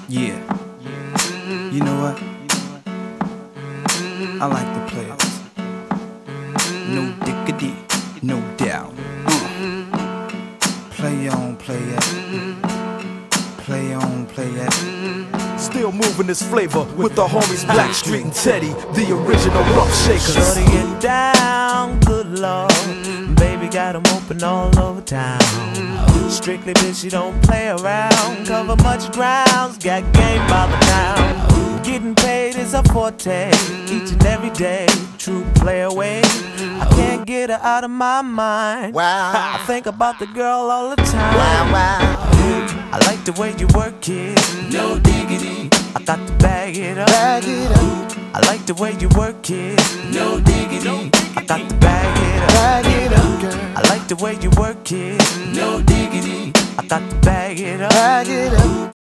Yeah. You know what? I like the players. No diggity, no doubt. Play on, play it. Play on, play it. Still moving this flavor with the homies Blackstreet and Teddy, the original rough shakers. Shorty get down, good lord. Baby got 'em open all over town. Strictly bitch, she don't play around. Cover much grounds, got game by the pound. Getting paid is a forte, each and every day. True play away. I can't get her out of my mind. Wow. I think about the girl all the time. Wow, wow. I like the way you work it. No diggity. I got to bag it up. Bag it up. I like the way you work it. No diggity. I got to bag it up. Bag it up, girl. I like the way you work it. No diggity. I got to bag it up. Bag it up.